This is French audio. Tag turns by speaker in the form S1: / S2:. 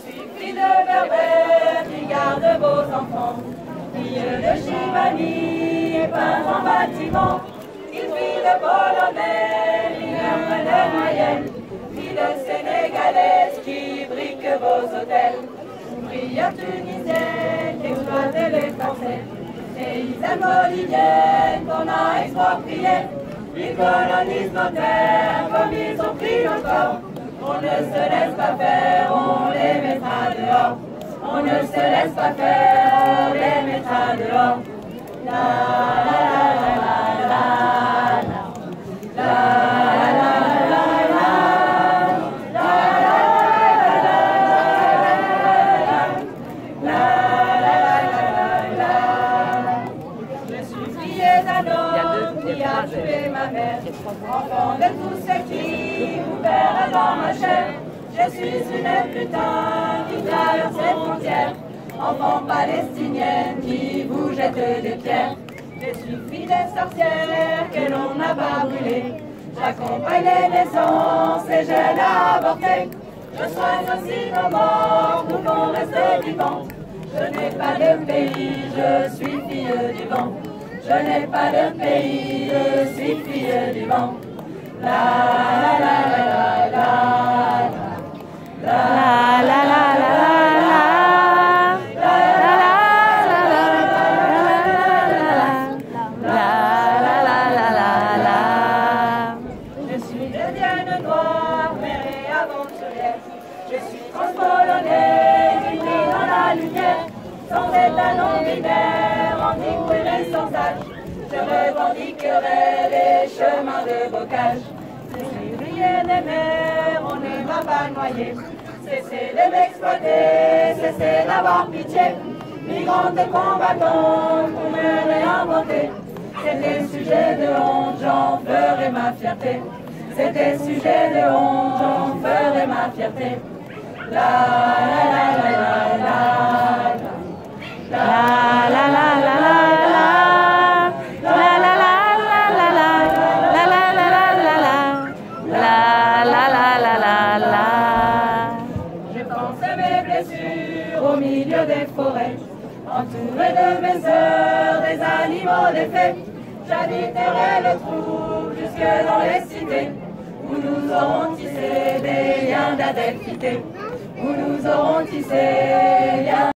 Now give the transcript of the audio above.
S1: suis fille de berbère qui garde vos enfants, fille de Chimanie et peintre en bâtiment, une fille de Polonais, mineure de moyenne, fille de Sénégalaise qui brique vos hôtels, ouvrière tunisienne qui exploite les Français, paysanne bolivienne qu'on a expropriée. Ils colonisent nos terres comme ils ont pris nos corps. On ne se laisse pas faire, on les mettra dehors. On ne se laisse pas faire, on les mettra dehors. La la la la la la la la la. Je suis fille d'un homme qui a tué ma mère, enfant de tous ceux qui ouvrèrent dans ma chair. Je suis une putain qui traverse les frontières, enfant palestinienne qui vous jette des pierres. Je suis fille des sorcières que l'on n'a pas brûlées. J'accompagne les naissances et j'aide à avorter. Je soigne aussi nos morts pour qu'on reste vivants. Je n'ai pas de pays, je suis fille du vent. Je n'ai pas de pays, je suis fille du vent. La la la la la la la la la la. Je suis indienne noire, mère et aventurière. Je suis transpolonnaise, unie dans la lumière, sans état non binaire, antique et sans âge. Je revendiquerai les chemins de bocage. Cessez de rier des mers, on ne va pas noyer. Cessez de m'exploiter, cessez d'avoir pitié. Migrante et combattante, pour me réinventer. C'était sujet de honte, j'en ferai ma fierté. C'était sujet de honte, j'en ferai ma fierté. La la la la la la la la la la. Je pense à mes blessures au milieu des forêts, entouré de mes sœurs, des animaux, des fées. J'habiterai le trou jusque dans les cités, où nous aurons tissé des liens d'adelphité, où nous aurons tissé